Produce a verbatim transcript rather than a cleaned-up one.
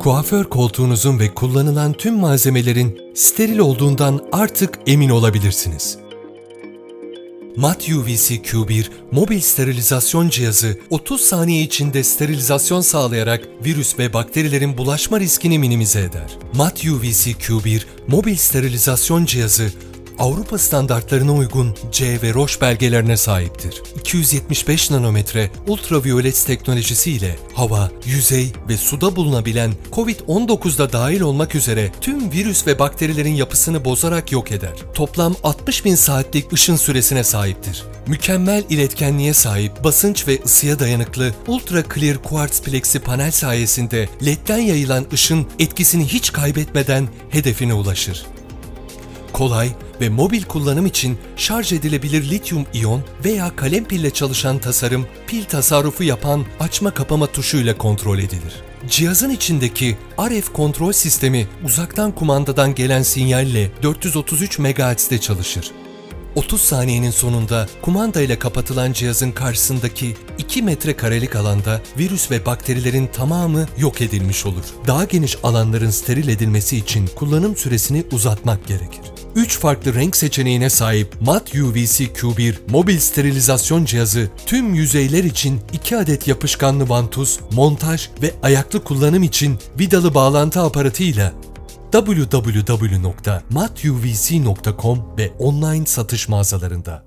Kuaför koltuğunuzun ve kullanılan tüm malzemelerin steril olduğundan artık emin olabilirsiniz. Mat U V C Q bir mobil sterilizasyon cihazı otuz saniye içinde sterilizasyon sağlayarak virüs ve bakterilerin bulaşma riskini minimize eder. Mat U V C Q bir mobil sterilizasyon cihazı Avrupa standartlarına uygun C ve Roche belgelerine sahiptir. iki yüz yetmiş beş nanometre ultraviyolet teknolojisi ile hava, yüzey ve suda bulunabilen kovid on dokuzda dahil olmak üzere tüm virüs ve bakterilerin yapısını bozarak yok eder. Toplam altmış bin saatlik ışın süresine sahiptir. Mükemmel iletkenliğe sahip, basınç ve ısıya dayanıklı Ultra Clear Quartz Plexi panel sayesinde L E D'den yayılan ışın etkisini hiç kaybetmeden hedefine ulaşır. Kolay ve mobil kullanım için şarj edilebilir lityum iyon veya kalem pille çalışan tasarım, pil tasarrufu yapan açma kapama tuşuyla kontrol edilir. Cihazın içindeki R F kontrol sistemi uzaktan kumandadan gelen sinyalle dört yüz otuz üç megahertz'te çalışır. otuz saniyenin sonunda kumanda ile kapatılan cihazın karşısındaki iki metrekarelik alanda virüs ve bakterilerin tamamı yok edilmiş olur. Daha geniş alanların steril edilmesi için kullanım süresini uzatmak gerekir. üç farklı renk seçeneğine sahip Mat U V C Q bir mobil sterilizasyon cihazı tüm yüzeyler için iki adet yapışkanlı vantuz, montaj ve ayaklı kullanım için vidalı bağlantı aparatıyla w w w nokta mat u v c nokta com ve online satış mağazalarında.